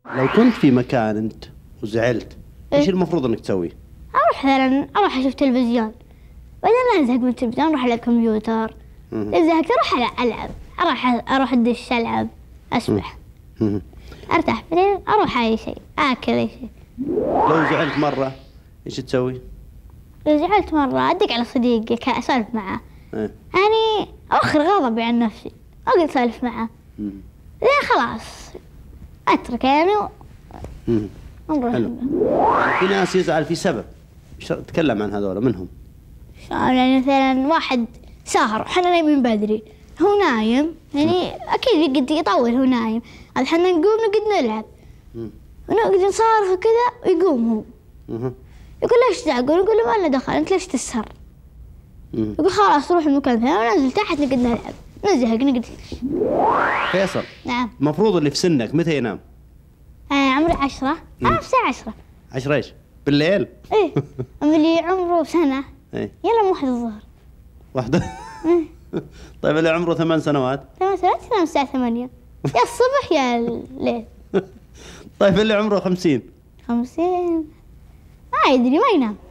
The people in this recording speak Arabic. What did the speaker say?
لو كنت في مكان انت وزعلت ايش المفروض انك تسوي؟ اروح اشوف تلفزيون، بعدين لا ازهق من التلفزيون اروح على الكمبيوتر، اذا زهقت اروح العب، اروح الدش العب، اسبح، ارتاح، بعدين اروح اي شيء اكل اي شيء. لو زعلت مرة ايش تسوي؟ لو زعلت مرة ادق على صديقي اسولف معه، يعني اخر غضبي عن نفسي، اقعد اسولف معه، لا خلاص اترك يعني حلو. يعني في ناس يزعل في سبب، تكلم عن هذول منهم. يعني مثلا واحد سهر وحنا نايمين بدري، هو نايم يعني اكيد يقعد يطول، هو نايم، الحين نقوم نقعد نلعب ونقعد نصارخ وكذا، ويقوم هو يقول ليش تعقل؟ نقول له ما لنا دخل، انت ليش تسهر؟ يقول خلاص روح المكان ثاني، وننزل تحت نقعد نلعب، نزهق نقعد. فيصل، نعم. المفروض اللي في سنك متى ينام؟ عمري 10. أنا في الساعة 10. 10 ايش؟ بالليل؟ ايه. أما اللي عمره سنة يلا 1 الظهر. 1. طيب اللي عمره 8 سنوات؟ 8 سنوات ينام الساعة 8 يا الصبح يا الليل. طيب اللي عمره 50؟ 50 ما يدري، ما ينام.